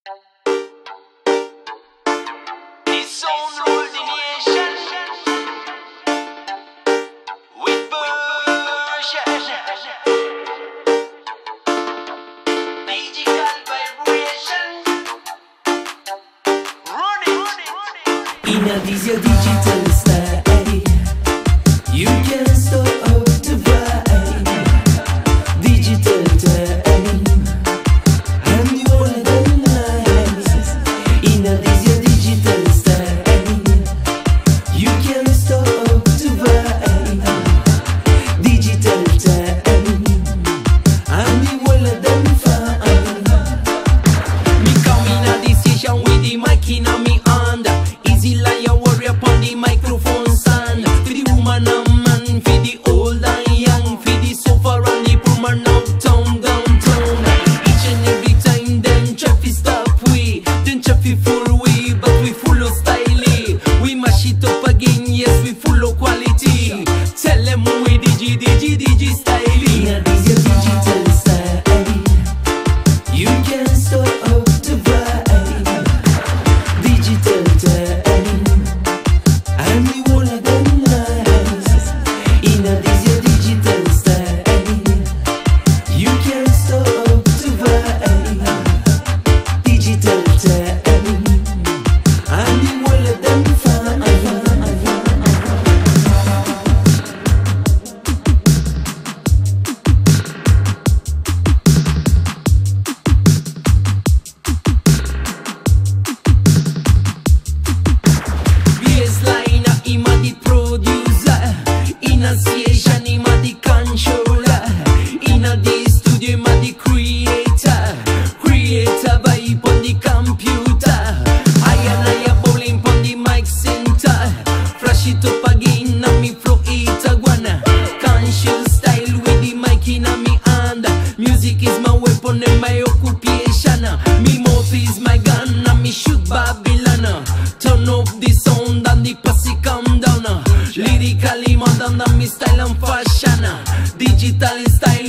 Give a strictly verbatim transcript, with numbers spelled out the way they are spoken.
This sound rule the nation with version. Digital vibration. Run it. In a this your digital style, you can start to vibe. Digital time, and you wanna go nice. In a this your digital style, you can start to vibe. Digital time, and you wanna them fine. Me coming a this station with the mic in a me hand. Easy like a warrior upon the microphone stand. For the woman and man, for the old and young, for the sofa and the poor man uptown, downtown. Each and every time them traffic stop we, them traffic full we, but we full of style. We mash it up again, yes we full of quality. Tell them we digi digi digi style. Yeah, this your digital style. You can start up to vibe. Digital time, and we wanna go nice. In a this your digital style, you can start up to vibe. Digital time, and we wanna them fine. Baseline, him a the producer. Enunciation, him a the controller. In a the studio, him a the creator. Creator vibe on the computer. I and I a bowling on the mic center. Flash it up again, and me flow it a guana. Conscious style with the mic in a me hand. Music is my weapon and my occupation. Me mouth is my gun, and me shoot Babylon. Turn up the sound and the posse come down. Lyrically modern and me style and fashion. Digital style